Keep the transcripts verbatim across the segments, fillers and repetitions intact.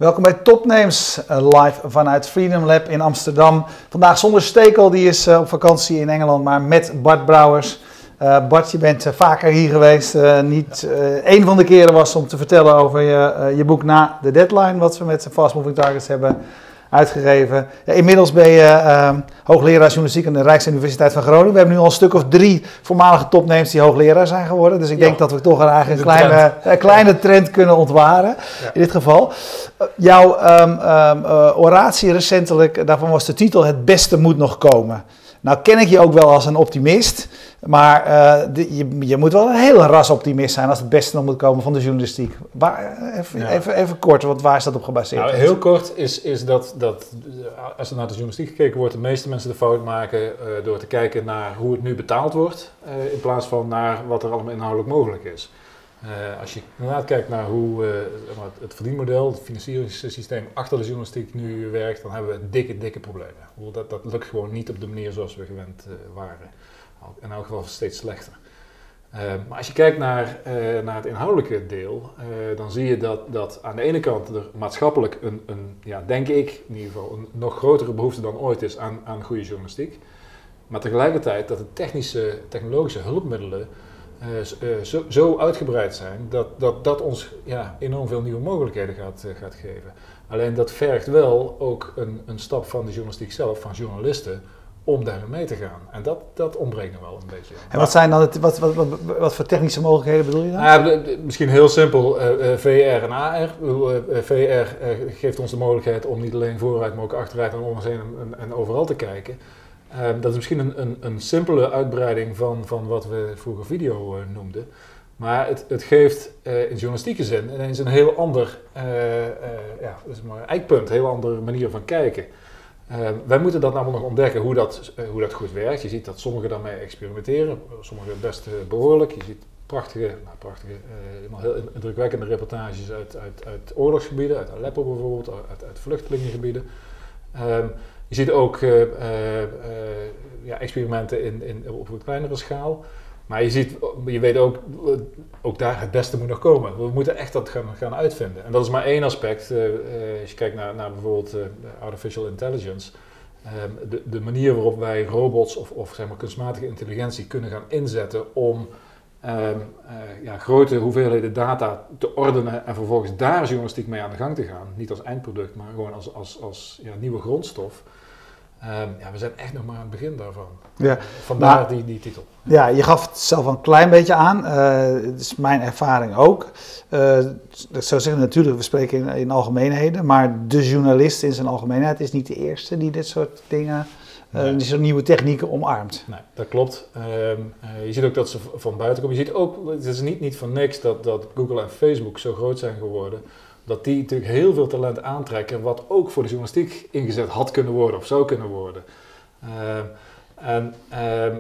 Welkom bij Topnames, uh, live vanuit Freedom Lab in Amsterdam. Vandaag zonder Stekel, die is uh, op vakantie in Engeland, maar met Bart Brouwers. Uh, Bart, je bent uh, vaker hier geweest. Uh, niet uh, één van de keren was om te vertellen over je, uh, je boek Na de Deadline, wat we met Fast Moving Targets hebben uitgegeven. Ja, inmiddels ben je uh, hoogleraar journalistiek aan de Rijksuniversiteit van Groningen. We hebben nu al een stuk of drie voormalige topnames die hoogleraar zijn geworden. Dus ik ja. denk dat we toch een, eigenlijk een kleine, een kleine trend kunnen ontwaren. Ja. In dit geval. Uh, jouw um, um, uh, oratie recentelijk, daarvan was de titel Het beste moet nog komen. Nou ken ik je ook wel als een optimist, maar uh, de, je, je moet wel een hele ras optimist zijn als het beste nog moet komen van de journalistiek. Waar, even, ja. even, even kort, want waar is dat op gebaseerd? Nou, heel kort is, is dat, dat als er naar de journalistiek gekeken wordt, de meeste mensen de fout maken uh, door te kijken naar hoe het nu betaald wordt, uh, in plaats van naar wat er allemaal inhoudelijk mogelijk is. Uh, als je inderdaad kijkt naar hoe uh, het verdienmodel, het financieringssysteem achter de journalistiek nu werkt, dan hebben we dikke, dikke problemen. Dat, dat lukt gewoon niet op de manier zoals we gewend uh, waren. In elk geval steeds slechter. Uh, maar als je kijkt naar, uh, naar het inhoudelijke deel, uh, dan zie je dat, dat aan de ene kant er maatschappelijk een, een ja, denk ik in ieder geval, een nog grotere behoefte dan ooit is aan, aan goede journalistiek. Maar tegelijkertijd dat de technische, technologische hulpmiddelen Uh, uh, zo, zo uitgebreid zijn dat dat, dat ons ja, enorm veel nieuwe mogelijkheden gaat, uh, gaat geven. Alleen dat vergt wel ook een, een stap van de journalistiek zelf, van journalisten, om daarmee mee te gaan. En dat, dat ontbreekt nog wel een beetje. En wat zijn dan het, wat, wat, wat, wat voor technische mogelijkheden bedoel je dan? Nou, ja, misschien heel simpel, uh, uh, V R en A R. Uh, uh, V R uh, geeft ons de mogelijkheid om niet alleen vooruit, maar ook achteruit en om ons heen en, en overal te kijken. Uh, dat is misschien een, een, een simpele uitbreiding van, van wat we vroeger video uh, noemden. Maar het, het geeft uh, in journalistieke zin ineens een heel ander uh, uh, ja, dus maar eikpunt, een heel andere manier van kijken. Uh, wij moeten dat namelijk nog ontdekken hoe dat, uh, hoe dat goed werkt. Je ziet dat sommigen daarmee experimenteren, sommigen best uh, behoorlijk. Je ziet prachtige, nou, prachtige uh, heel indrukwekkende reportages uit, uit, uit oorlogsgebieden, uit Aleppo bijvoorbeeld, uit, uit vluchtelingengebieden. Um, Je ziet ook uh, uh, uh, ja, experimenten in, in, op een kleinere schaal. Maar je, ziet, je weet ook, ook daar het beste moet nog komen. We moeten echt dat gaan, gaan uitvinden. En dat is maar één aspect. Uh, uh, als je kijkt naar, naar bijvoorbeeld uh, artificial intelligence. Um, de, de manier waarop wij robots of, of zeg maar, kunstmatige intelligentie kunnen gaan inzetten om um, uh, ja, grote hoeveelheden data te ordenen en vervolgens daar journalistiek mee aan de gang te gaan. Niet als eindproduct, maar gewoon als, als, als ja, nieuwe grondstof. Um, ja, we zijn echt nog maar aan het begin daarvan. Ja. Vandaar nou, die, die titel. Ja, je gaf het zelf een klein beetje aan. Uh, dat is mijn ervaring ook. Uh, ik zou zeggen, natuurlijk, we spreken in, in algemeenheden, maar de journalist in zijn algemeenheid is niet de eerste die dit soort dingen, uh, nee. die soort nieuwe technieken omarmt. Nee, dat klopt. Um, uh, je ziet ook dat ze van buiten komen. Je ziet ook, het is niet, niet van niks dat, dat Google en Facebook zo groot zijn geworden. Dat die natuurlijk heel veel talent aantrekken, wat ook voor de journalistiek ingezet had kunnen worden of zou kunnen worden. Uh, en uh, uh,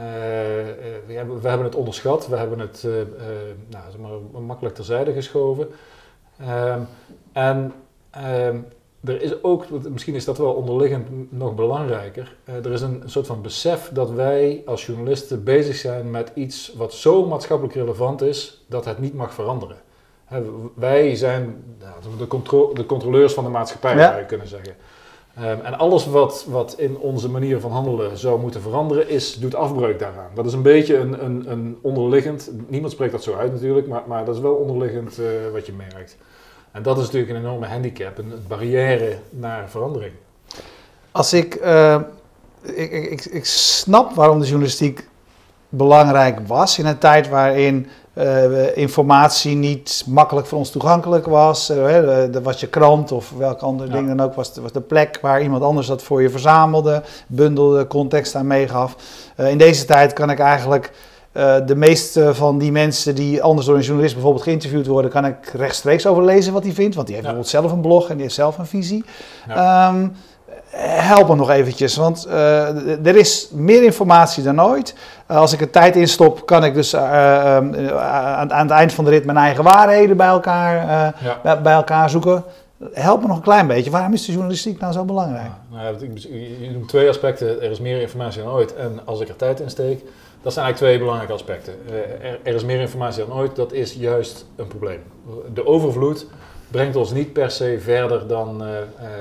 we, hebben, we hebben het onderschat, we hebben het uh, uh, nou, zeg maar, makkelijk terzijde geschoven. Uh, en uh, er is ook, misschien is dat wel onderliggend nog belangrijker, uh, er is een, een soort van besef dat wij als journalisten bezig zijn met iets wat zo maatschappelijk relevant is, dat het niet mag veranderen. He, wij zijn nou, de, contro- de controleurs van de maatschappij, ja. zou je kunnen zeggen. Um, en alles wat, wat in onze manier van handelen zou moeten veranderen, is, doet afbreuk daaraan. Dat is een beetje een, een, een onderliggend, niemand spreekt dat zo uit natuurlijk, maar, maar dat is wel onderliggend uh, wat je merkt. En dat is natuurlijk een enorme handicap, een, een barrière naar verandering. Als ik, uh, ik, ik, ik snap waarom de journalistiek belangrijk was in een tijd waarin Uh, informatie niet makkelijk voor ons toegankelijk was. Uh, uh, was je krant of welk ander ja. ding dan ook, was de, was de plek waar iemand anders dat voor je verzamelde, bundelde, context aan meegaf. Uh, in deze tijd kan ik eigenlijk uh, de meeste van die mensen die anders door een journalist bijvoorbeeld geïnterviewd worden, kan ik rechtstreeks overlezen wat hij vindt, want die heeft ja. bijvoorbeeld zelf een blog en die heeft zelf een visie. Ja. Um, Help me nog eventjes, want uh, er is meer informatie dan ooit. Uh, als ik er tijd in stop, kan ik dus uh, uh, aan, aan het eind van de rit mijn eigen waarheden bij elkaar, uh, ja. bij, bij elkaar zoeken. Help me nog een klein beetje. Waarom is de journalistiek nou zo belangrijk? Ja, nou, je noemt twee aspecten. Er is meer informatie dan ooit en als ik er tijd in steek, dat zijn eigenlijk twee belangrijke aspecten. Uh, er, er is meer informatie dan ooit, dat is juist een probleem. De overvloed brengt ons niet per se verder dan, uh, uh,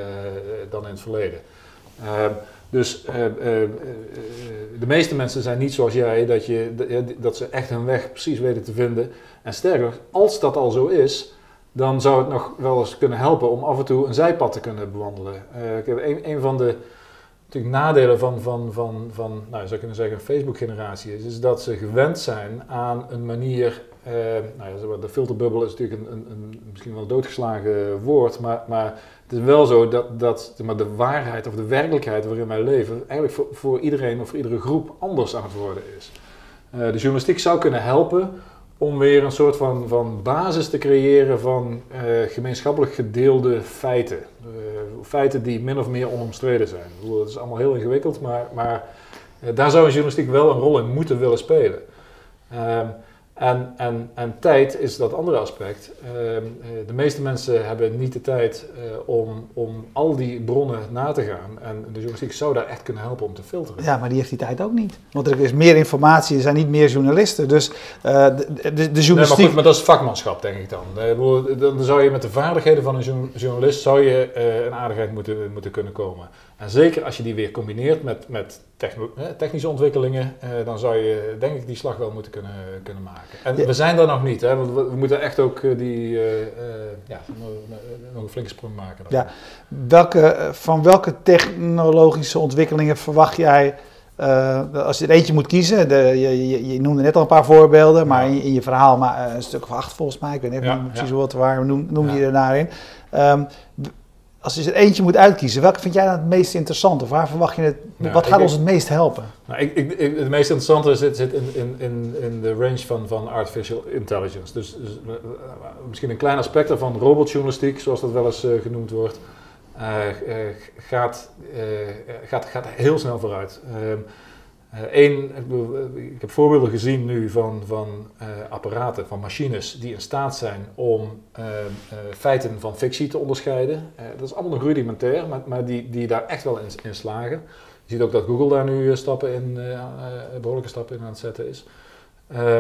dan in het verleden. Uh, dus uh, uh, uh, de meeste mensen zijn niet zoals jij, dat, je, dat ze echt hun weg precies weten te vinden. En sterker, als dat al zo is, dan zou het nog wel eens kunnen helpen om af en toe een zijpad te kunnen bewandelen. Uh, ik heb een, een van de natuurlijk nadelen van, van, van, van nou, je zou kunnen zeggen, een Facebook-generatie is, is dat ze gewend zijn aan een manier. Uh, nou ja, de filterbubbel is natuurlijk een, een, een misschien wel een doodgeslagen woord, maar, maar het is wel zo dat, dat maar de waarheid of de werkelijkheid waarin wij leven eigenlijk voor, voor iedereen of voor iedere groep anders aan het worden is. Uh, de journalistiek zou kunnen helpen om weer een soort van, van basis te creëren van uh, gemeenschappelijk gedeelde feiten. Uh, feiten die min of meer onomstreden zijn. Ik bedoel, dat is allemaal heel ingewikkeld, maar, maar uh, daar zou een journalistiek wel een rol in moeten willen spelen. Uh, En, en, en tijd is dat andere aspect. Uh, de meeste mensen hebben niet de tijd uh, om, om al die bronnen na te gaan. En de journalistiek zou daar echt kunnen helpen om te filteren. Ja, maar die heeft die tijd ook niet. Want er is meer informatie, er zijn niet meer journalisten. Dus uh, de, de, de journalistiek... Nee, maar goed, maar dat is vakmanschap, denk ik dan. Uh, dan zou je met de vaardigheden van een journalist zou je uh, een aardigheid moeten, moeten kunnen komen. En zeker als je die weer combineert met, met techno, eh, technische ontwikkelingen, eh, dan zou je denk ik die slag wel moeten kunnen, kunnen maken. En ja. we zijn daar nog niet, hè, want we, we moeten echt ook uh, die, uh, uh, ja, nog een flinke sprong maken. Ja. Welke, van welke technologische ontwikkelingen verwacht jij, uh, als je er eentje moet kiezen, de, je, je, je noemde net al een paar voorbeelden, maar in, in je verhaal maar, uh, een stuk of acht volgens mij, ik weet niet ja, niet precies ja. wat waar noem, noem je ja. er daarin. Um, Als je er eentje moet uitkiezen, welke vind jij dan het meest interessant? Of waar verwacht je het, nou, wat gaat ik, ons het meest helpen? Nou, ik, ik, ik, het meest interessante zit, zit in, in, in, in de range van, van artificial intelligence. Dus, dus uh, misschien een klein aspect daarvan, robotjournalistiek, zoals dat wel eens uh, genoemd wordt, uh, uh, gaat, uh, gaat, gaat heel snel vooruit. Uh, Eén, uh, ik heb voorbeelden gezien nu van, van uh, apparaten, van machines die in staat zijn om uh, uh, feiten van fictie te onderscheiden. Uh, dat is allemaal nog rudimentair, maar, maar die, die daar echt wel in, in slagen. Je ziet ook dat Google daar nu stappen in, uh, uh, behoorlijke stappen in aan het zetten is. Uh, uh,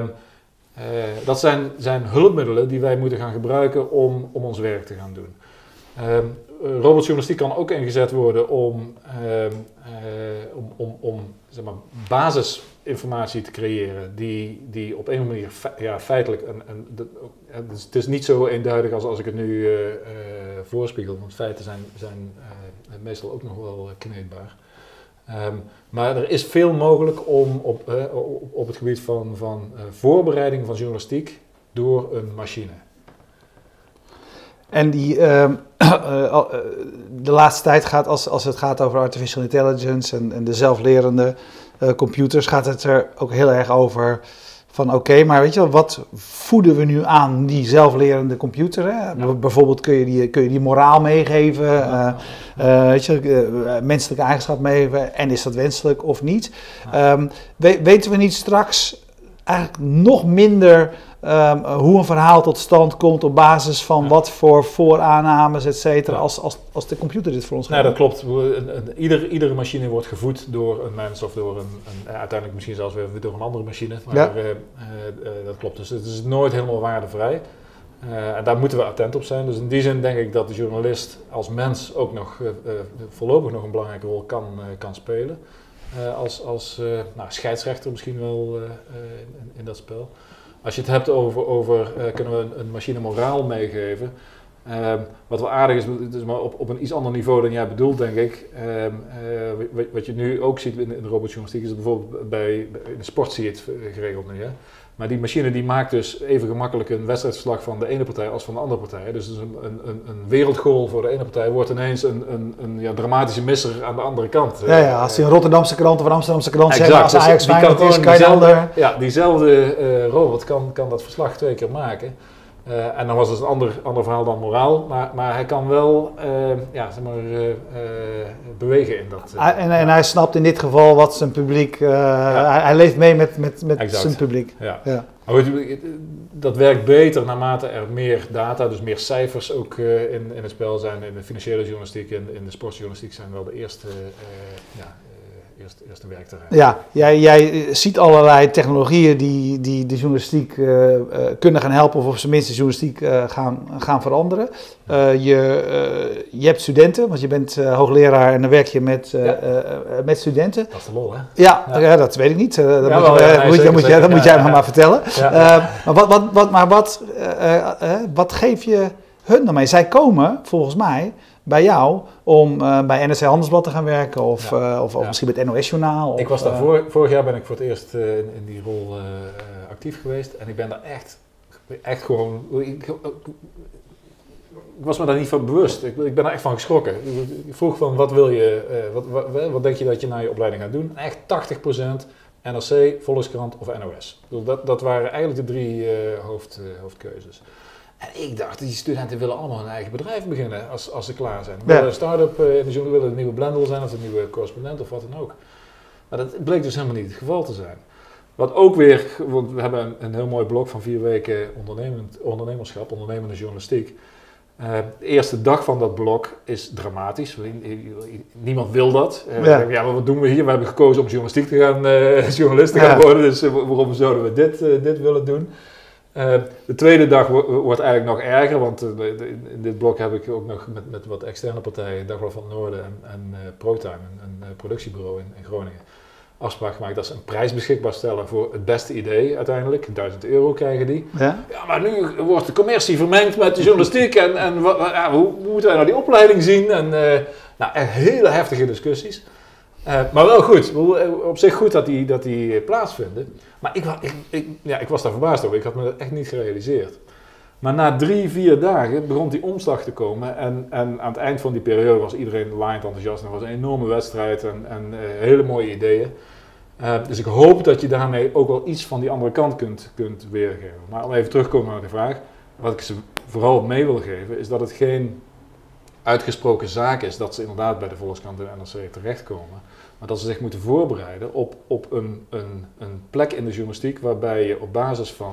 dat zijn, zijn hulpmiddelen die wij moeten gaan gebruiken om, om ons werk te gaan doen. Uh, robotjournalistiek kan ook ingezet worden om, uh, uh, om, om, om zeg maar, basisinformatie te creëren die, die op een of andere manier fe ja, feitelijk, en, en de, het, is, het is niet zo eenduidig als, als ik het nu uh, uh, voorspiegel, want feiten zijn, zijn uh, meestal ook nog wel kneedbaar. Um, maar er is veel mogelijk om op, uh, op, op het gebied van, van uh, voorbereiding van journalistiek door een machine. En die, uh, uh, de laatste tijd gaat, als, als het gaat over artificial intelligence en, en de zelflerende uh, computers, gaat het er ook heel erg over van oké, okay, maar weet je wel, wat voeden we nu aan die zelflerende computer? Hè? Ja. Bijvoorbeeld kun je, die, kun je die moraal meegeven, uh, uh, weet je, uh, menselijke eigenschap meegeven en is dat wenselijk of niet? Ja. Um, we, weten we niet straks eigenlijk nog minder Um, hoe een verhaal tot stand komt op basis van ja. wat voor vooraannames, et cetera, ja. als, als, als de computer dit voor ons gaat. Nee, dat klopt. Een, een, ieder, iedere machine wordt gevoed door een mens of door een, een uiteindelijk misschien zelfs weer door een andere machine. Maar ja. uh, uh, uh, dat klopt. Dus het is nooit helemaal waardevrij. Uh, en daar moeten we attent op zijn. Dus in die zin denk ik dat de journalist als mens ook nog uh, uh, voorlopig nog een belangrijke rol kan, uh, kan spelen. Uh, als als uh, nou, scheidsrechter misschien wel uh, uh, in, in dat spel. Als je het hebt over, over uh, kunnen we een, een machine moraal meegeven. Uh, wat wel aardig is, het is maar op, op een iets ander niveau dan jij bedoelt, denk ik. Uh, uh, wat, wat je nu ook ziet in, in de robotjournalistiek is dat bijvoorbeeld bij, in de sport zie je het geregeld nu. Hè? Maar die machine die maakt dus even gemakkelijk een wedstrijdverslag van de ene partij als van de andere partij. Dus een, een, een wereldgoal voor de ene partij wordt ineens een, een, een ja, dramatische misser aan de andere kant. Ja, ja, als die een Rotterdamse krant of een Amsterdamse krant exact, zeggen, als Ajax dus Feyenoord is, kan je de ander... Ja, diezelfde uh, robot kan, kan dat verslag twee keer maken. Uh, en dan was het een ander, ander verhaal dan moraal, maar, maar hij kan wel uh, ja, zeg maar, uh, uh, bewegen in dat. Uh, en, en hij snapt in dit geval wat zijn publiek, uh, ja. hij, hij leeft mee met, met, met zijn publiek. Ja. Ja. Maar goed, dat werkt beter naarmate er meer data, dus meer cijfers ook uh, in, in het spel zijn. In de financiële journalistiek en in de sportjournalistiek zijn wel de eerste uh, ja, eerste, eerste werkterrein. Ja, jij, jij ziet allerlei technologieën die, die de journalistiek uh, uh, kunnen gaan helpen of op zijn minst de journalistiek uh, gaan, gaan veranderen. Uh, je, uh, je hebt studenten, want je bent uh, hoogleraar en dan werk je met, uh, ja. uh, met studenten. Dat is de lol, hè? Ja, ja. ja dat weet ik niet. Uh, dat ja, moet, wel, je, ja, nee, moet, zeker, moet, zeker. je, dat moet ja, jij ja, me ja. maar vertellen. Ja, ja. Uh, maar wat, wat, wat, maar wat, uh, uh, wat geef je hun dan mee? Zij komen volgens mij bij jou om uh, bij N R C Handelsblad te gaan werken of, ja. uh, of, of ja. misschien met het N O S-journaal. Ik was daar uh, vor, vorig jaar ben ik voor het eerst uh, in, in die rol uh, actief geweest en ik ben daar echt, echt gewoon, ik, ik, ik was me daar niet van bewust, ik, ik ben daar echt van geschrokken. Ik vroeg van wat wil je, uh, wat, wat, wat denk je dat je na je opleiding gaat doen? En echt tachtig procent N R C, Volkskrant of N O S. Dus dat, dat waren eigenlijk de drie uh, hoofd, uh, hoofdkeuzes. En ik dacht, die studenten willen allemaal een eigen bedrijf beginnen als, als ze klaar zijn. Willen ja. een start-up uh, in de journal, willen een nieuwe Blendel zijn of een nieuwe correspondent of wat dan ook. Maar dat bleek dus helemaal niet het geval te zijn. Wat ook weer, want we hebben een, een heel mooi blok van vier weken ondernemerschap, ondernemende journalistiek. Uh, de eerste dag van dat blok is dramatisch. Niemand wil dat. Uh, ja. ja, maar wat doen we hier? We hebben gekozen om journalistiek te gaan, uh, journalist te gaan ja. worden, dus uh, waarom zouden we dit, uh, dit willen doen? Uh, de tweede dag wo- wordt eigenlijk nog erger, want uh, de, de, in dit blok heb ik ook nog met, met wat externe partijen, Dagblad van het Noorden en, en uh, ProTime, een, een uh, productiebureau in, in Groningen, afspraak gemaakt dat ze een prijs beschikbaar stellen voor het beste idee uiteindelijk. duizend euro krijgen die. Ja, ja maar nu wordt de commercie vermengd met de journalistiek en, en wat, ja, hoe, hoe moeten wij nou die opleiding zien? En, uh, nou, echt hele heftige discussies. Uh, maar wel goed, op zich goed dat die, dat die plaatsvinden. Maar ik, ik, ik, ja, ik was daar verbaasd over, ik had me dat echt niet gerealiseerd. Maar na drie, vier dagen begon die omslag te komen en, en aan het eind van die periode was iedereen laaiend enthousiast en er was een enorme wedstrijd en, en uh, hele mooie ideeën. Uh, dus ik hoop dat je daarmee ook wel iets van die andere kant kunt, kunt weergeven. Maar om even terug te komen naar de vraag, wat ik ze vooral mee wil geven is dat het geen uitgesproken zaak is dat ze inderdaad bij de Volkskrant en N R C terechtkomen. Maar dat ze zich moeten voorbereiden op, op een, een, een plek in de journalistiek waarbij je op basis van...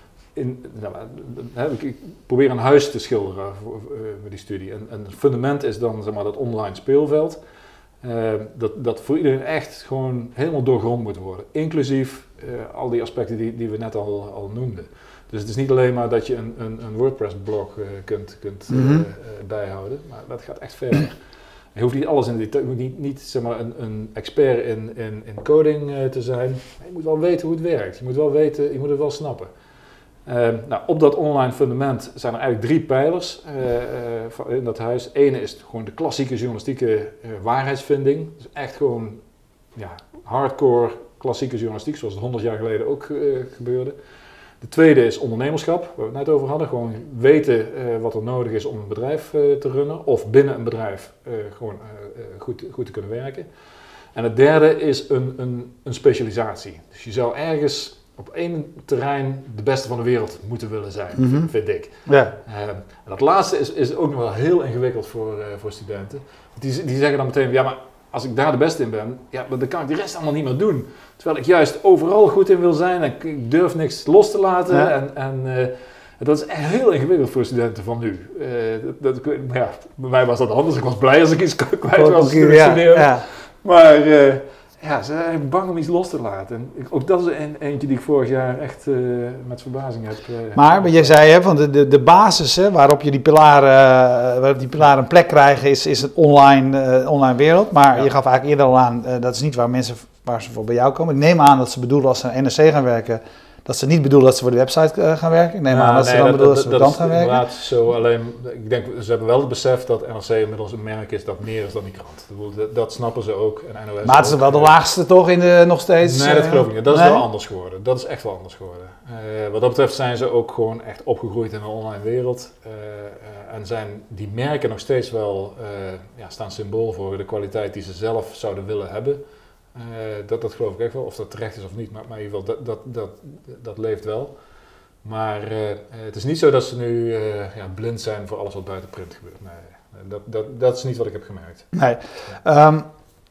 In, nou, hè, ik probeer een huis te schilderen voor, uh, met die studie. En, en het fundament is dan zeg maar, dat online speelveld. Uh, dat, dat voor iedereen echt gewoon helemaal doorgrond moet worden. Inclusief uh, al die aspecten die, die we net al, al noemden. Dus het is niet alleen maar dat je een, een, een WordPress-blog uh, kunt, kunt uh, mm-hmm. uh, bijhouden, maar dat gaat echt verder. Je hoeft niet alles in de detail, je moet niet, niet zeg maar, een, een expert in, in, in coding uh, te zijn. Maar je moet wel weten hoe het werkt. Je moet wel weten, je moet het wel snappen. Uh, nou, op dat online fundament zijn er eigenlijk drie pijlers uh, uh, in dat huis. Eén is gewoon de klassieke journalistieke uh, waarheidsvinding. Dus echt gewoon ja, hardcore klassieke journalistiek, zoals het honderd jaar geleden ook uh, gebeurde. De tweede is ondernemerschap, waar we het net over hadden. Gewoon weten uh, wat er nodig is om een bedrijf uh, te runnen. Of binnen een bedrijf uh, gewoon uh, uh, goed, goed te kunnen werken. En het derde is een, een, een specialisatie. Dus je zou ergens op één terrein de beste van de wereld moeten willen zijn, mm-hmm. vind ik. Ja. Uh, en dat laatste is, is ook nog wel heel ingewikkeld voor, uh, voor studenten. Die, die zeggen dan meteen, ja maar als ik daar de beste in ben, ja, dan kan ik de rest allemaal niet meer doen. Terwijl ik juist overal goed in wil zijn en ik durf niks los te laten. Ja. En, en uh, dat is echt heel ingewikkeld voor studenten van nu. Uh, dat, dat, ja, bij mij was dat anders. Ik was blij als ik iets kwijt was. Ja, ja. Maar uh, ja, ze zijn bang om iets los te laten. En ik, ook dat is een, eentje die ik vorig jaar echt uh, met verbazing heb. Uh, maar, maar je zei, hè, van de, de, de basis hè, waarop je die pilaren, uh, waarop die pilaren een plek krijgen, is, is het online, uh, online wereld. Maar ja. je gaf eigenlijk eerder al aan, uh, dat is niet waar mensen waar ze voor bij jou komen. Ik neem aan dat ze bedoelen als ze naar N R C gaan werken, dat ze niet bedoelen dat ze voor de website uh, gaan werken. Ik neem nou, aan dat nee, ze dan dat, bedoelen dat, dat ze voor de krant gaan werken. Zo, alleen, ik denk, ze hebben wel het besef dat N R C inmiddels een merk is dat meer is dan die krant. Dat, dat snappen ze ook. En N O S maar het is wel de laagste toch in de, nog steeds? Nee, dat geloof ik niet. Dat is nee? wel anders geworden. Dat is echt wel anders geworden. Uh, wat dat betreft zijn ze ook gewoon echt opgegroeid in een online wereld. Uh, uh, en zijn die merken nog steeds wel, uh, ja, staan symbool voor de kwaliteit die ze zelf zouden willen hebben. Uh, dat, dat geloof ik echt wel, of dat terecht is of niet, maar, maar in ieder geval, dat, dat, dat, dat leeft wel. Maar uh, het is niet zo dat ze nu uh, ja, blind zijn voor alles wat buiten print gebeurt. Nee, dat, dat, dat is niet wat ik heb gemerkt. Nee. Ja. Um,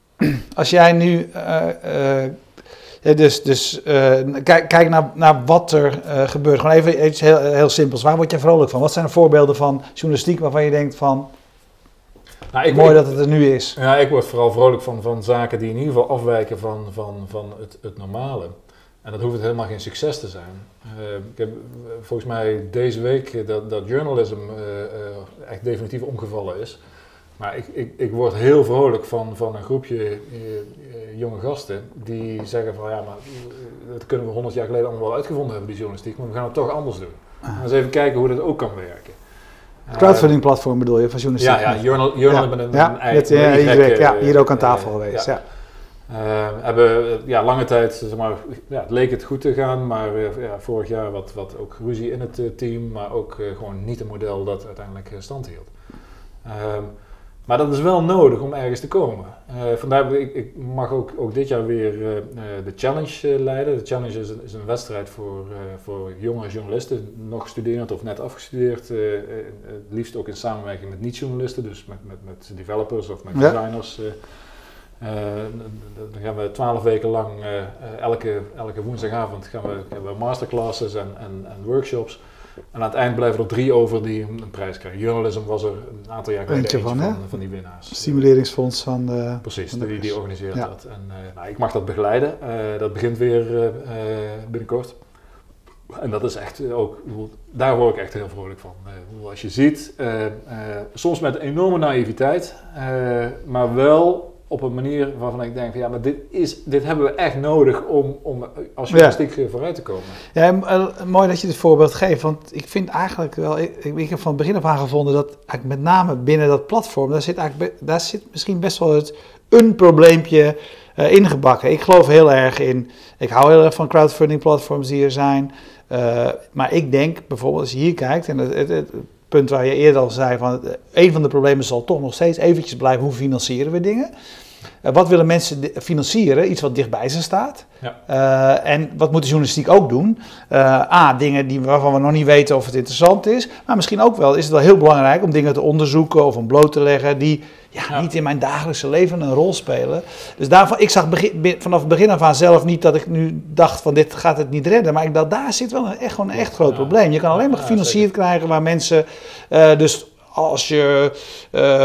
als jij nu, uh, uh, dus, dus uh, kijk, kijk naar, naar wat er uh, gebeurt, gewoon even iets heel, heel simpels. Waar word jij vrolijk van? Wat zijn de voorbeelden van journalistiek waarvan je denkt van... Nou, ik, Mooi ik, dat het er nu is. Ja, ik word vooral vrolijk van, van zaken die in ieder geval afwijken van, van, van het, het normale. En dat hoeft het helemaal geen succes te zijn. Uh, ik heb uh, volgens mij deze week uh, dat, dat journalism uh, uh, echt definitief omgevallen is. Maar ik, ik, ik word heel vrolijk van, van een groepje uh, uh, jonge gasten die zeggen van ja, maar uh, dat kunnen we honderd jaar geleden allemaal wel uitgevonden hebben, die journalistiek, maar we gaan het toch anders doen. Ah. En eens even kijken hoe dat ook kan werken. Crowdfunding platform bedoel je, van journalistiek? Ja, ja, journal, journal ja. met een, ja, een eigen... Ja, een week, ja, hier ook aan tafel uh, geweest, ja. ja. Uh, hebben ja, lange tijd, zeg maar, ja, het leek het goed te gaan, maar uh, ja, vorig jaar wat, wat ook ruzie in het uh, team, maar ook uh, gewoon niet een model dat uiteindelijk uh, stand hield. Uh, maar dat is wel nodig om ergens te komen. Uh, vandaar, ik, ik mag ook, ook dit jaar weer uh, de challenge uh, leiden. De challenge is een, is een wedstrijd voor, uh, voor jonge journalisten, nog studerend of net afgestudeerd, uh, uh, het liefst ook in samenwerking met niet-journalisten, dus met, met, met developers of met designers. Uh, Uh, dan gaan we twaalf weken lang, uh, elke, elke woensdagavond gaan we, gaan we masterclasses en, en, en workshops. En aan het eind blijven er drie over die een, een prijs krijgen. Journalism was er een aantal jaar geleden eentje van, van, van die winnaars. Stimuleringsfonds van de... Precies, van de die, die organiseert ja. dat. En, uh, nou, ik mag dat begeleiden. Uh, dat begint weer uh, uh, binnenkort. En dat is echt ook, daar word ik echt heel vrolijk van. Uh, als je ziet, uh, uh, soms met enorme naïviteit, uh, maar wel op een manier waarvan ik denk van ja, maar dit, is, dit hebben we echt nodig om, om als journalistiek ja. vooruit te komen. Ja, mooi dat je dit voorbeeld geeft, want ik vind eigenlijk wel, ik, ik heb van het begin af aan gevonden dat eigenlijk met name binnen dat platform, daar zit, eigenlijk, daar zit misschien best wel het, een probleempje uh, ingebakken. Ik geloof heel erg in, ik hou heel erg van crowdfunding platforms die er zijn, uh, maar ik denk bijvoorbeeld als je hier kijkt en het, het, het punt waar je eerder al zei, van een van de problemen zal toch nog steeds eventjes blijven, hoe financieren we dingen? Uh, wat willen mensen financieren? Iets wat dichtbij ze staat. Ja. Uh, en wat moet de journalistiek ook doen? Uh, A, dingen die, waarvan we nog niet weten of het interessant is. Maar misschien ook wel is het wel heel belangrijk om dingen te onderzoeken of om bloot te leggen die ja, ja. niet in mijn dagelijkse leven een rol spelen. Dus daarvan, ik zag begin, vanaf het begin af aan zelf niet dat ik nu dacht van dit gaat het niet redden. Maar ik dacht, daar zit wel een, echt gewoon een echt groot ja. probleem. Je kan alleen maar gefinancierd ja, krijgen waar mensen uh, dus... Als je uh,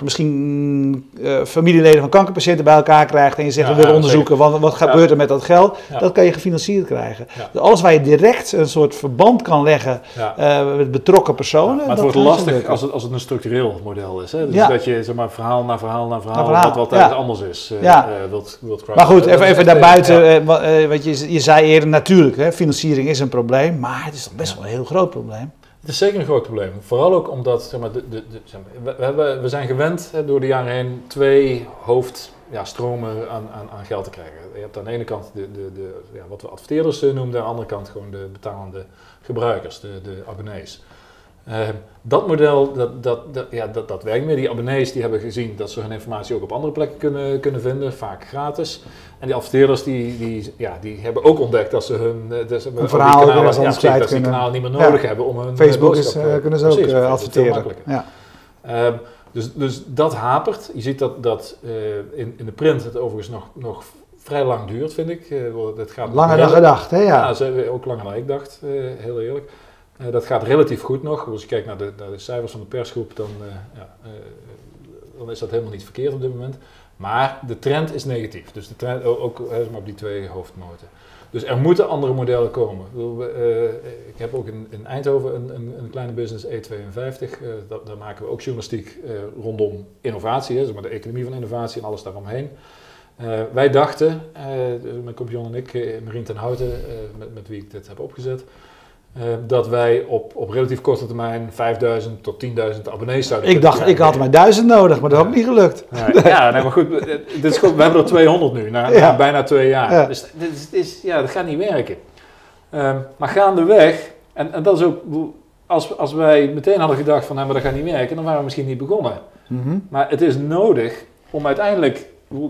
misschien uh, familieleden van kankerpatiënten bij elkaar krijgt en je zegt ja, we willen ja, onderzoeken wat, wat gebeurt ja. er met dat geld, ja. dat kan je gefinancierd krijgen. Ja. Dus alles waar je direct een soort verband kan leggen ja. uh, met betrokken personen. Ja, maar het wordt lastig als het, als het een structureel model is. Hè? Dus ja. dat je zeg maar, verhaal na verhaal na verhaal, verhaal. wat, wat ja. anders is. Uh, ja. uh, wilt, wilt maar goed, even, even daarbuiten. Ja. Uh, weet je, je zei eerder natuurlijk, hè, financiering is een probleem, maar het is toch best wel een heel groot probleem. Het is zeker een groot probleem. Vooral ook omdat zeg maar, de, de, de, zeg maar, we, hebben, we zijn gewend hè, door de jaren heen twee hoofdstromen ja, aan, aan, aan geld te krijgen. Je hebt aan de ene kant de, de, de, ja, wat we adverteerders noemen, aan de andere kant gewoon de betalende gebruikers, de, de abonnees. Uh, dat model, dat, dat, dat, ja, dat, dat werkt meer. Die abonnees die hebben gezien dat ze hun informatie ook op andere plekken kunnen, kunnen vinden, vaak gratis. En die adverteerders die, die, ja, die hebben ook ontdekt dat ze hun dus, een verhaal kanalen, als ja, precies, dat ze die kanaal niet meer nodig ja. hebben om hun Facebook is, uh, kunnen ze ook precies, uh, adverteren. Ja. Uh, dus, dus dat hapert. Je ziet dat, dat uh, in, in de print het overigens nog, nog vrij lang duurt, vind ik. Uh, het gaat langer dan gedacht, hè? Ja, ja ook langer dan ik dacht, uh, heel eerlijk. Uh, dat gaat relatief goed nog. Als je kijkt naar de, naar de cijfers van de persgroep, dan, uh, ja, uh, dan is dat helemaal niet verkeerd op dit moment. Maar de trend is negatief. Dus de trend, ook uh, op die twee hoofdmoten. Dus er moeten andere modellen komen. Uh, ik heb ook in, in Eindhoven een, een, een kleine business, E tweeënvijftig. Uh, dat, daar maken we ook journalistiek uh, rondom innovatie, hè, zeg maar de economie van innovatie en alles daaromheen. Uh, wij dachten, uh, mijn compagnon en ik, uh, Marien ten Houten, uh, met, met wie ik dit heb opgezet, Uh, dat wij op, op relatief korte termijn vijfduizend tot tienduizend abonnees zouden Ik dacht, krijgen. Ik had maar duizend nodig, maar dat is ja. ook niet gelukt. Ja, nee. ja nee, maar goed, dit is goed, we hebben er tweehonderd nu, na, ja. na bijna twee jaar. Ja. Dus dit is, dit is, ja, dat gaat niet werken. Uh, maar gaandeweg, en, en dat is ook, als, als wij meteen hadden gedacht van, nou, maar dat gaat niet werken, dan waren we misschien niet begonnen. Mm-hmm. Maar het is nodig om uiteindelijk,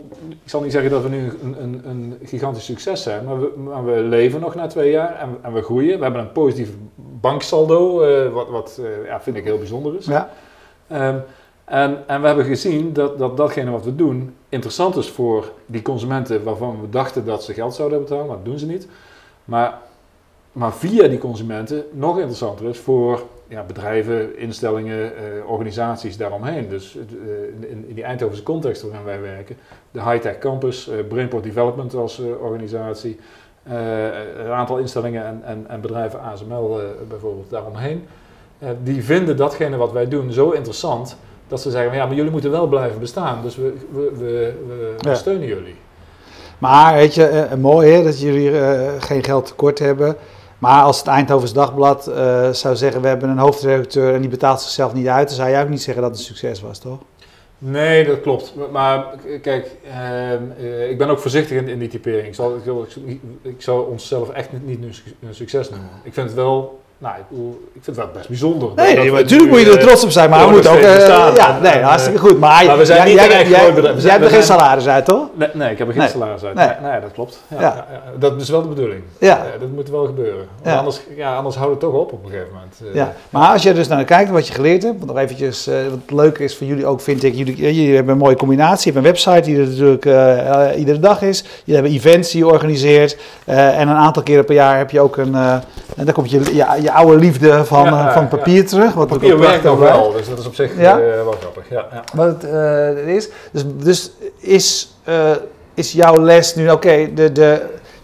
ik zal niet zeggen dat we nu een, een, een gigantisch succes zijn, maar we, maar we leven nog na twee jaar en, en we groeien. We hebben een positief banksaldo, uh, wat, wat uh, ja, vind ik heel bijzonder is. Ja. Um, en, en we hebben gezien dat, dat datgene wat we doen interessant is voor die consumenten waarvan we dachten dat ze geld zouden betalen, maar dat doen ze niet. Maar, maar via die consumenten nog interessanter is voor ja, bedrijven, instellingen, uh, organisaties daaromheen. Dus uh, in, in die Eindhovense context waarin wij werken, de High-Tech Campus, uh, Brainport Development als uh, organisatie, uh, een aantal instellingen en, en, en bedrijven, A S M L uh, bijvoorbeeld daaromheen, uh, die vinden datgene wat wij doen zo interessant dat ze zeggen, ja, maar jullie moeten wel blijven bestaan, dus we, we, we, we ja. steunen jullie. Maar weet je, uh, mooi hè, dat jullie uh, geen geld tekort hebben. Maar als het Eindhovens Dagblad uh, zou zeggen, we hebben een hoofdredacteur en die betaalt zichzelf niet uit, dan zou jij ook niet zeggen dat het een succes was, toch? Nee, dat klopt. Maar kijk, uh, uh, ik ben ook voorzichtig in, in die typering. Ik zal, ik, ik zou onszelf echt niet, niet een succes noemen. Ik vind het wel... Nou, ik, ik vind het wel best bijzonder. Nee, nee maar natuurlijk moet je er trots op zijn, maar we moeten ook... Uh, ja, en, nee, en, hartstikke goed. Maar, maar we zijn jij, niet jij, jij, jij, bedrijf. jij hebt er geen salaris uit, toch? Nee, nee ik heb er geen nee. salaris uit. Nee. Nee, nee, dat klopt. Ja, ja. Ja, dat is wel de bedoeling. Ja. Ja, dat moet wel gebeuren. Ja. Anders, ja, anders houdt het toch op op een gegeven moment. Uh, ja. Maar als je dus naar kijkt wat je geleerd hebt, want nog eventjes, uh, wat het leuke is voor jullie ook, vind ik, jullie, jullie hebben een mooie combinatie. Je hebt een website die er natuurlijk uh, uh, iedere dag is. Jullie hebben events die je organiseert. Uh, en een aantal keren per jaar heb je ook een... Uh, en dan komt je, je, je oude liefde van, ja, uh, van papier ja. terug. Wat papier werkt ook wel, dus dat is op zich ja? uh, wel grappig. Ja, ja. Wat het uh, is. Dus, dus is, uh, is jouw les nu, oké, okay, de, de,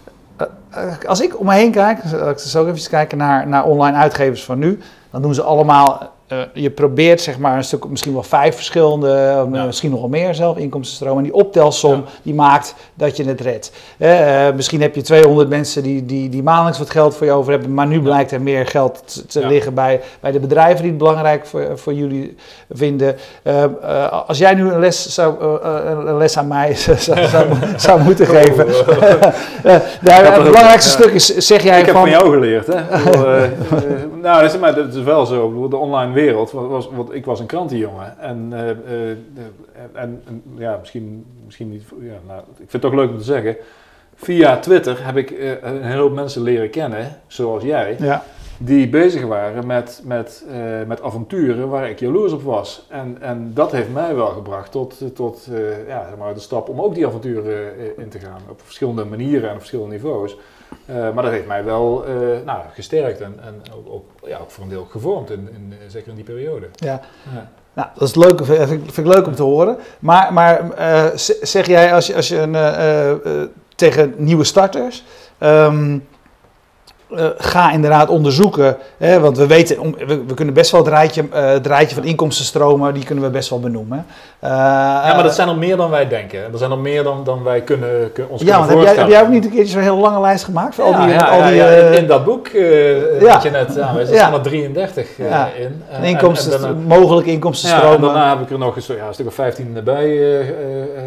uh, als ik om me heen kijk, als ik zo even kijken naar, naar online uitgevers van nu, dan doen ze allemaal, uh, je probeert zeg maar een stuk, misschien wel vijf verschillende, ja. misschien nog wel meer zelf, inkomstenstromen. En die optelsom, ja. die maakt dat je het redt. Uh, misschien heb je tweehonderd mensen die, die, die maandelijks wat geld voor je over hebben, maar nu blijkt er meer geld te, te ja. liggen bij, bij de bedrijven die het belangrijk voor, voor jullie vinden. Uh, uh, als jij nu een les, zou, uh, een les aan mij zou, zou, zou moeten geven. uh, daar, het belangrijkste ja. stuk is, zeg jij Ik van... heb van jou geleerd, hè? uh, uh, nou, dat is, maar dat is wel zo. De online wereld, was, was, ik was een krantenjongen en, uh, uh, en, en ja, misschien, misschien niet, ja, nou, ik vind het toch leuk om te zeggen, via Twitter heb ik uh, een hele hoop mensen leren kennen, zoals jij, ja. die bezig waren met, met, uh, met avonturen waar ik jaloers op was. En, en dat heeft mij wel gebracht tot, tot uh, ja, zeg maar de stap om ook die avonturen uh, in te gaan, op verschillende manieren en op verschillende niveaus. Uh, maar dat heeft mij wel uh, nou, gesterkt en, en ook, ook, ja, ook voor een deel gevormd, in, in, zeker in die periode. Ja. Ja. Nou, dat is leuk, vind ik, vind ik leuk om te horen. Maar, maar uh, zeg jij als je, als je een, uh, uh, tegen nieuwe starters... Um, Uh, ga inderdaad onderzoeken, hè, want we weten, we, we kunnen best wel het rijtje, uh, het rijtje van inkomstenstromen, die kunnen we best wel benoemen. Uh, ja, maar dat zijn er meer dan wij denken. Er zijn er meer dan, dan wij kunnen, kun, ons ja, kunnen want voorstellen. Heb jij, heb jij ook niet een keertje zo'n hele lange lijst gemaakt? Voor ja, al die, ja, al die, ja, ja. In, uh, in dat boek uh, ja. dat je net, ja, er staan er drieëndertig uh, ja. in. Uh, Inkomsten, en, en daarna, mogelijke inkomstenstromen. Ja, en daarna heb ik er nog een, ja, een stuk of vijftien bij uh, uh, uh,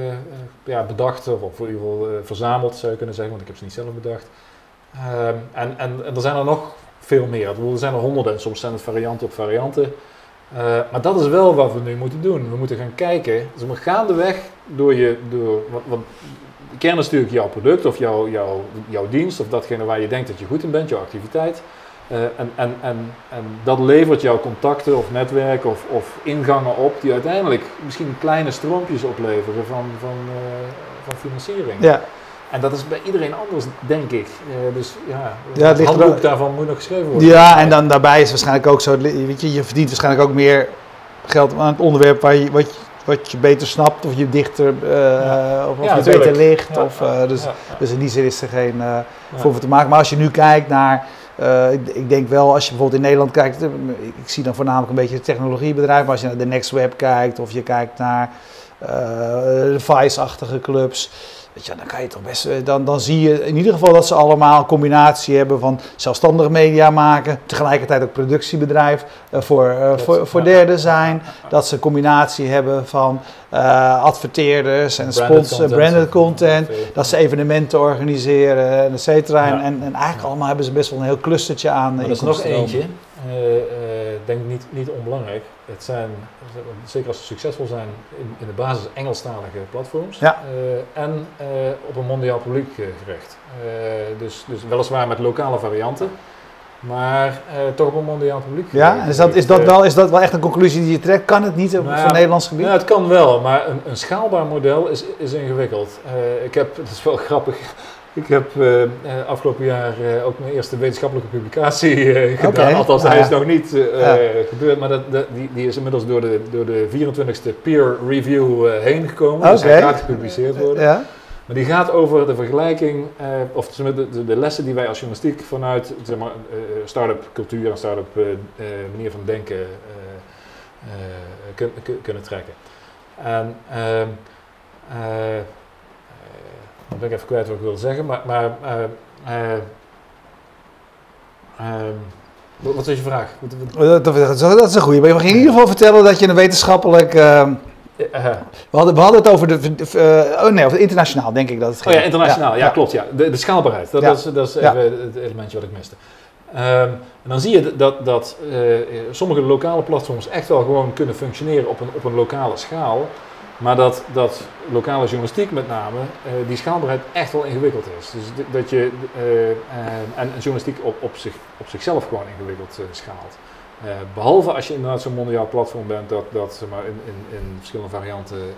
ja, bedacht, of in ieder geval uh, verzameld zou je kunnen zeggen, want ik heb ze niet zelf bedacht. Uh, en, en, en er zijn er nog veel meer. Er zijn er honderden en soms zijn het varianten op varianten. Uh, maar dat is wel wat we nu moeten doen. We moeten gaan kijken, dus we gaandeweg door je, door, wat, wat, de kern is natuurlijk jouw product of jouw, jouw, jouw dienst of datgene waar je denkt dat je goed in bent, jouw activiteit. Uh, en, en, en, en dat levert jouw contacten of netwerken of, of ingangen op die uiteindelijk misschien kleine stroompjes opleveren van, van, uh, van financiering. Ja. En dat is bij iedereen anders, denk ik. Uh, dus ja, ja het, het handboek er... daarvan moet nog geschreven worden. Ja, en dan daarbij is waarschijnlijk ook zo, weet je, je verdient waarschijnlijk ook meer geld aan het onderwerp waar je, wat, je, wat je beter snapt, of je dichter, uh, ja. of, of ja, je tuurlijk. beter ligt. Ja, of, uh, dus, ja, ja. dus in die zin is er geen uh, ja. voor te maken. Maar als je nu kijkt naar, uh, ik, ik denk wel, als je bijvoorbeeld in Nederland kijkt, ik zie dan voornamelijk een beetje het technologiebedrijf, maar als je naar de NextWeb kijkt, of je kijkt naar uh, de Vice-achtige clubs, weet je, dan kan je toch best, dan, dan zie je in ieder geval dat ze allemaal een combinatie hebben van zelfstandige media maken, tegelijkertijd ook productiebedrijf uh, voor, uh, voor, voor derden zijn, dat ze een combinatie hebben van uh, adverteerders en sponsors, branded content, dat ze evenementen organiseren, en et cetera. Ja. En, en eigenlijk allemaal hebben ze best wel een heel clustertje aan. Maar er is nog eentje, uh, uh, denk niet, niet onbelangrijk. Het zijn, zeker als ze succesvol zijn, in, in de basis Engelstalige platforms. Ja. Uh, en uh, op een mondiaal publiek uh, gericht. Uh, dus, dus weliswaar met lokale varianten, maar uh, toch op een mondiaal publiek. Ja, is dat, is, dat wel, is dat wel echt een conclusie die je trekt? Kan het niet op nou, het Nederlands gebied? Nou, het kan wel, maar een, een schaalbaar model is, is ingewikkeld. Uh, ik heb, het is wel grappig, Ik heb uh, afgelopen jaar uh, ook mijn eerste wetenschappelijke publicatie uh, gedaan. Okay. Althans, ah, hij ja. is nog niet uh, ja. gebeurd, maar dat, dat, die, die is inmiddels door de, door de vierentwintigste peer review uh, heen gekomen. Okay. Dus hij gaat gepubliceerd worden. Ja. Maar die gaat over de vergelijking, uh, of de, de, de lessen die wij als journalistiek vanuit zeg maar, uh, start-up cultuur en start-up uh, uh, manier van denken uh, uh, kun, kun, kunnen trekken. En uh, uh, dan ben ik even kwijt wat ik wilde zeggen, maar, maar uh, uh, uh, wat is je vraag? Dat, dat, dat is een goeie. Maar je mag in ieder geval vertellen dat je een wetenschappelijk... Uh, uh, we, hadden, we hadden het over de... Uh, oh nee, over internationaal denk ik dat het ging. Oh ja, internationaal. Ja, ja, ja. klopt. Ja. De, de schaalbaarheid. Dat, ja. dat is, dat is even ja. het elementje wat ik miste. Um, en dan zie je dat, dat uh, sommige lokale platforms echt wel gewoon kunnen functioneren op een, op een lokale schaal. Maar dat, dat lokale journalistiek met name, uh, die schaalbaarheid echt wel ingewikkeld is. Dus dat je, uh, uh, en journalistiek op, op, zich, op zichzelf gewoon ingewikkeld uh, schaalt. Uh, behalve als je inderdaad zo'n mondiaal platform bent dat, dat zeg maar, in, in, in verschillende varianten uh,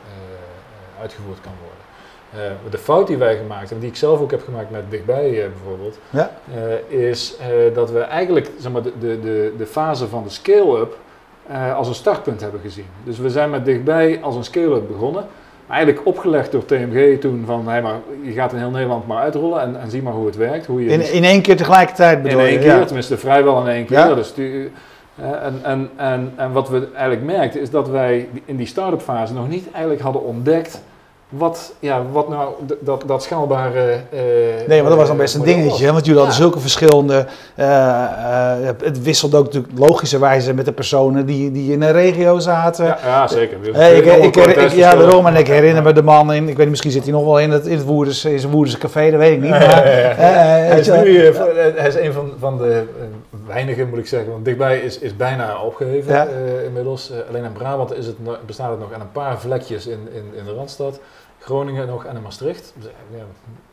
uh, uitgevoerd kan worden. Uh, de fout die wij gemaakt hebben, die ik zelf ook heb gemaakt met Dichtbij uh, bijvoorbeeld, ja. uh, is uh, dat we eigenlijk zeg maar, de, de, de, de fase van de scale-up uh, als een startpunt hebben gezien. Dus we zijn met Dichtbij als een scale-up begonnen. Eigenlijk opgelegd door T M G toen van, hey, maar je gaat in heel Nederland maar uitrollen en, en zie maar hoe het werkt. Hoe je in, dus, in één keer tegelijkertijd bedoel je? In één keer, ja. tenminste vrijwel in één keer. Ja. Dus die, uh, en, en, en, en wat we eigenlijk merkten is dat wij in die start-up fase nog niet eigenlijk hadden ontdekt wat, ja, wat nou d- dat, dat schaalbare... Uh, nee, maar dat was dan best een dingetje, hè? Want jullie ja. hadden zulke verschillende... Uh, uh, het wisselde ook natuurlijk logischerwijze met de personen die, die in een regio zaten. Ja, ja zeker. Hey, ik, ik, ik, ik, ja, daarom. En ik herinner me de man in... Ik weet niet, misschien zit hij nog wel in het, in het Woerders, in zijn Woerderse café, dat weet ik niet. Maar, ja, ja, ja. Uh, hij, is nu, uh, hij is een van, van de uh, weinigen, moet ik zeggen. Want Dichtbij is, is bijna opgeheven ja. uh, inmiddels. Uh, alleen in Brabant is het, bestaat het nog aan een paar vlekjes in, in, in de Randstad. Groningen nog en in Maastricht. Ja,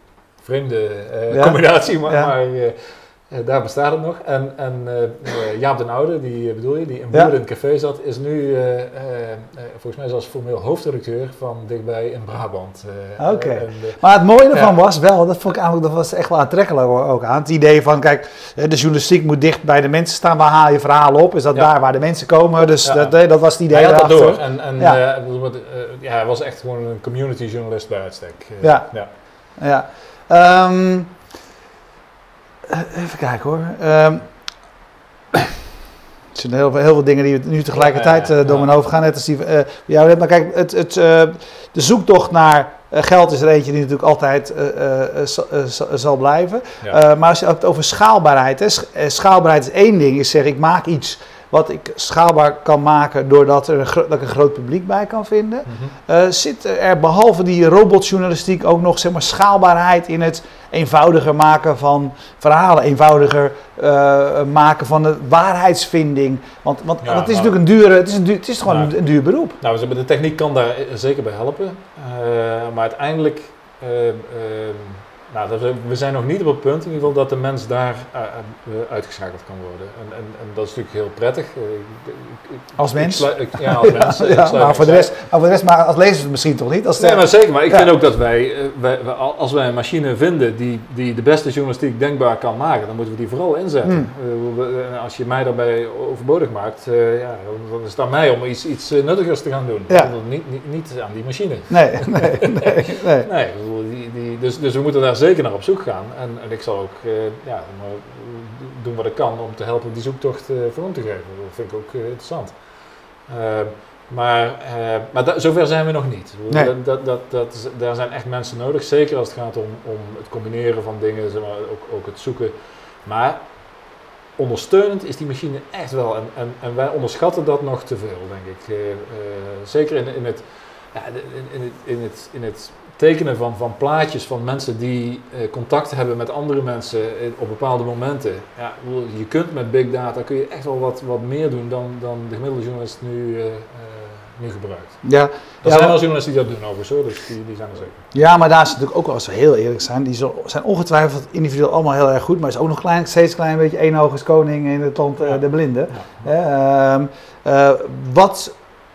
vreemde uh, ja. combinatie, maar, ja. maar uh, uh, daar bestaat het nog. En, en uh, Jaap den Oude, die bedoel je, die in Woerden ja. in het café zat, is nu uh, uh, uh, volgens mij zelfs formeel hoofdredacteur van Dichtbij in Brabant. Uh, Oké. Okay. Uh, maar het mooie ervan ja. was wel, dat vond ik eigenlijk, dat was echt wel aantrekkelijk ook aan. Het idee van, kijk, de journalistiek moet dicht bij de mensen staan. Waar haal je verhalen op? Is dat ja. daar waar de mensen komen? Dus ja. dat, dat was het idee Hij had dat erachter. door. En, en ja. Uh, uh, ja, hij was echt gewoon een community journalist bij uitstek. Uh, ja. ja. ja. Um, even kijken hoor. Um, er zijn heel, heel veel dingen die nu tegelijkertijd ja, ja, ja. Uh, door mijn hoofd gaan. Net als die, uh, ja, maar kijk, het, het, uh, de zoektocht naar uh, geld is er eentje die natuurlijk altijd uh, uh, uh, uh, zal blijven. Ja. Uh, maar als je het over schaalbaarheid hebt. Schaalbaarheid is één ding. Is zeggen, ik maak iets wat ik schaalbaar kan maken doordat er een, gro- dat ik een groot publiek bij kan vinden. Mm-hmm. Uh, zit er behalve die robotjournalistiek ook nog zeg maar, schaalbaarheid in het eenvoudiger maken van verhalen, eenvoudiger uh, maken van de waarheidsvinding. Want, want, ja, want het is nou, natuurlijk een dure, het is, een duur, het is gewoon nou, een, een duur beroep. Nou, de techniek kan daar zeker bij helpen, uh, maar uiteindelijk... Uh, uh, Nou, dat we, we zijn nog niet op het punt in ieder geval dat de mens daar uh, uh, uitgeschakeld kan worden. En, en, en dat is natuurlijk heel prettig. Uh, ik, ik, als mens? Ik sluit, ik, ja, als mens. ja, ja, maar, voor de rest, maar voor de rest, maar als lezers misschien toch niet? Als nee, maar zeker. Maar ik ja. vind ook dat wij, uh, wij, wij, als wij een machine vinden die, die de beste journalistiek denkbaar kan maken, dan moeten we die vooral inzetten. Hmm. Uh, we, als je mij daarbij overbodig maakt, uh, ja, dan is het aan mij om iets, iets nuttigers te gaan doen. Ja. Niet, niet, niet aan die machine. Nee, nee, nee. nee. nee die, die, dus, dus we moeten daar zeker naar op zoek gaan. En, en ik zal ook uh, ja, doen wat ik kan om te helpen die zoektocht uh, vorm te geven. Dat vind ik ook uh, interessant. Uh, maar uh, maar da- zover zijn we nog niet. Nee. Dat, dat, dat, dat is, daar zijn echt mensen nodig. Zeker als het gaat om, om het combineren van dingen, zeg maar, ook, ook het zoeken. Maar ondersteunend is die machine echt wel. En, en, en wij onderschatten dat nog te veel, denk ik. Uh, uh, zeker in, in het... Ja, in, in, het, in, het, in het tekenen van, van plaatjes van mensen die uh, contact hebben met andere mensen uh, op bepaalde momenten. Ja, je kunt met big data kun je echt wel wat, wat meer doen dan, dan de gemiddelde journalist nu, uh, uh, nu gebruikt. Ja, er ja, zijn maar, wel journalisten die dat doen overigens hoor, dus die, die zijn er zeker. Ja, maar daar is natuurlijk ook wel, als we heel eerlijk zijn, die zijn ongetwijfeld individueel allemaal heel erg goed, maar is ook nog klein, steeds een klein beetje één oog is koning in het land uh, ja. de blinde. Ja. Uh, uh, wat...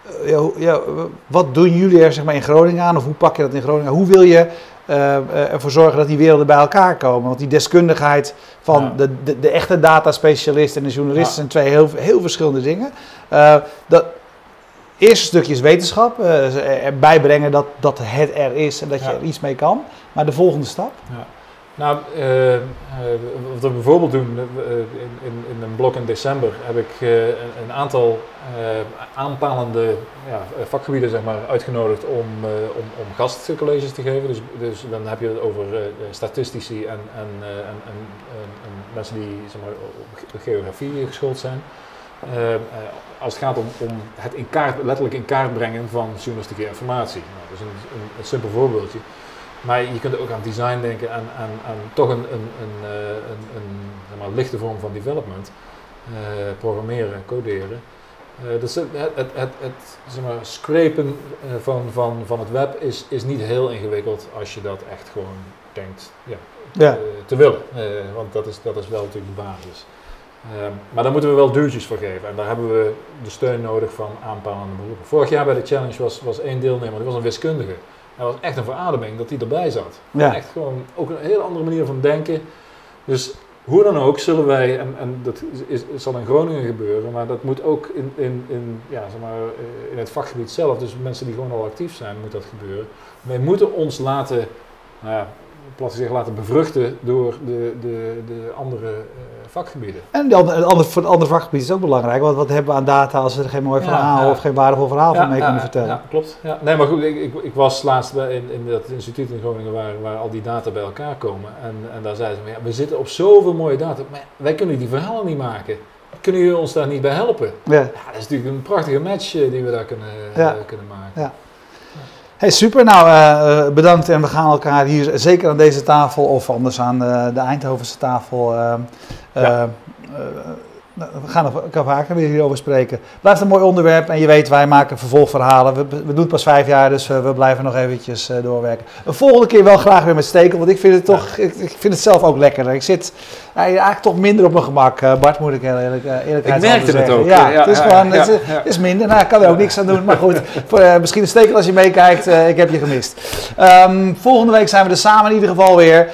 ja, ja, wat doen jullie er zeg maar, in Groningen aan? Of hoe pak je dat in Groningen aan? Hoe wil je uh, ervoor zorgen dat die werelden bij elkaar komen? Want die deskundigheid van ja. de, de, de echte dataspecialist en de journalist ja. zijn twee heel, heel verschillende dingen. Uh, dat, eerste stukje is wetenschap. Uh, erbij brengen dat, dat het er is en dat je ja. er iets mee kan. Maar de volgende stap? Ja. Nou, uh, uh, wat we bijvoorbeeld doen, uh, in, in, in een blok in december heb ik uh, een, een aantal uh, aanpalende ja, vakgebieden zeg maar, uitgenodigd om, uh, om, om gastcolleges te geven. Dus, dus dan heb je het over uh, statistici en, en, uh, en, en, en, en mensen die zeg maar, op geografie geschoold zijn. Uh, uh, als het gaat om, om het in kaart, letterlijk in kaart brengen van journalistieke informatie. Nou, dat is een, een, een simpel voorbeeldje. Maar je kunt ook aan design denken, aan, aan, aan toch een, een, een, een, een zeg maar, lichte vorm van development, uh, programmeren, coderen. Uh, dus het, het, het, het, het zeg maar, scrapen uh, van, van, van het web is, is niet heel ingewikkeld als je dat echt gewoon denkt ja, ja. Uh, te willen. Uh, want dat is, dat is wel natuurlijk de basis. Uh, maar daar moeten we wel duwtjes voor geven en daar hebben we de steun nodig van aanpalende beroepen. Vorig jaar bij de challenge was, was één deelnemer, die was een wiskundige. Dat was echt een verademing dat hij erbij zat. Ja. Echt gewoon ook een hele andere manier van denken. Dus hoe dan ook zullen wij, en, en dat is, is, zal in Groningen gebeuren, maar dat moet ook in, in, in, ja, zeg maar, in het vakgebied zelf, dus mensen die gewoon al actief zijn, moet dat gebeuren. Wij moeten ons laten, nou ja, plat gezegd, laten bevruchten door de, de, de andere uh, vakgebieden. En de andere, andere, voor het andere vakgebied is ook belangrijk, want wat hebben we aan data als we er geen mooi verhaal ja, ja. of geen waardevol verhaal ja, van mee ja, kunnen vertellen? Ja, klopt. Ja. Nee, maar goed, ik, ik, ik was laatst bij in, in dat instituut in Groningen waar, waar al die data bij elkaar komen en, en daar zeiden ze, ja, we zitten op zoveel mooie data, maar wij kunnen die verhalen niet maken. Kunnen jullie ons daar niet bij helpen? Ja. Ja, dat is natuurlijk een prachtige match uh, die we daar kunnen, ja. uh, kunnen maken. Ja. Hey, super, nou uh, bedankt en we gaan elkaar hier zeker aan deze tafel of anders aan de, de Eindhovense tafel uh, ja. uh, uh, we gaan er vaker weer hierover spreken. Blijft een mooi onderwerp en je weet wij maken vervolgverhalen. We, we doen het pas vijf jaar dus uh, we blijven nog eventjes uh, doorwerken. Een volgende keer wel graag weer met Stekel, want ik vind het toch, ja. ik, ik vind het zelf ook lekker. Ik zit uh, eigenlijk toch minder op mijn gemak, uh, Bart moet ik heel eerlijk uh, eerlijkheid Ik merkte het ook. Ja, ja, het is ja, gewoon, ja, het is, ja. is minder. Nou, ik kan er ook niks aan doen, maar goed. Voor, uh, misschien een Stekel als je meekijkt, uh, ik heb je gemist. Um, volgende week zijn we er samen in ieder geval weer.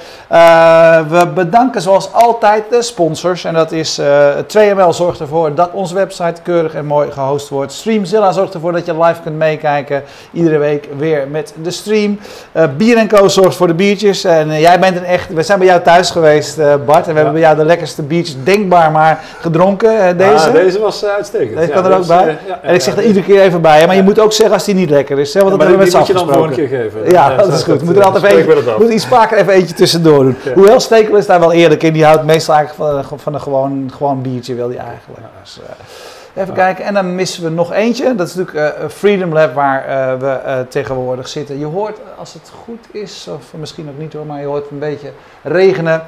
Uh, we bedanken zoals altijd de sponsors en dat is uh, twee M L zorgt ervoor dat onze website keurig en mooi gehost wordt. Streamzilla zorgt ervoor dat je live kunt meekijken. Iedere week weer met de stream. Uh, Bier en Co zorgt voor de biertjes. En uh, jij bent een echt... We zijn bij jou thuis geweest, uh, Bart. En we ja. hebben bij jou de lekkerste biertjes denkbaar maar gedronken. Uh, deze. Ah, deze was uh, uitstekend. Deze ja, kan er ook bij. Uh, ja, en ik zeg ja, er iedere keer even bij. Hè, maar ja. je moet ook zeggen als die niet lekker is. Hè, want ja, dat hebben we met z'n afgesproken. moet je dan voor een keer geven. Ja, ja dat, dat is goed. Moet er altijd even eentje, moet iets vaker even eentje tussendoor doen. Ja. Hoewel Stekel is daar wel eerlijk in. Die houdt meestal eigenlijk van, van een gewoon, gewoon biertje wil die eigenlijk. Ja. Dus, uh, even ja. kijken. En dan missen we nog eentje. Dat is natuurlijk uh, Freedom Lab waar uh, we uh, tegenwoordig zitten. Je hoort, als het goed is, of misschien ook niet hoor, maar je hoort een beetje regenen.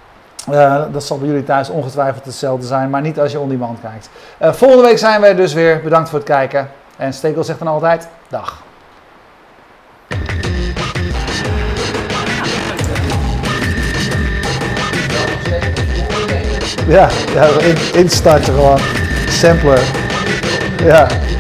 Uh, dat zal bij jullie thuis ongetwijfeld hetzelfde zijn, maar niet als je on demand kijkt. Uh, volgende week zijn wij dus weer. Bedankt voor het kijken. En Stekel zegt dan altijd, dag. Ja, ja in, instarten gewoon. Sampler. Ja.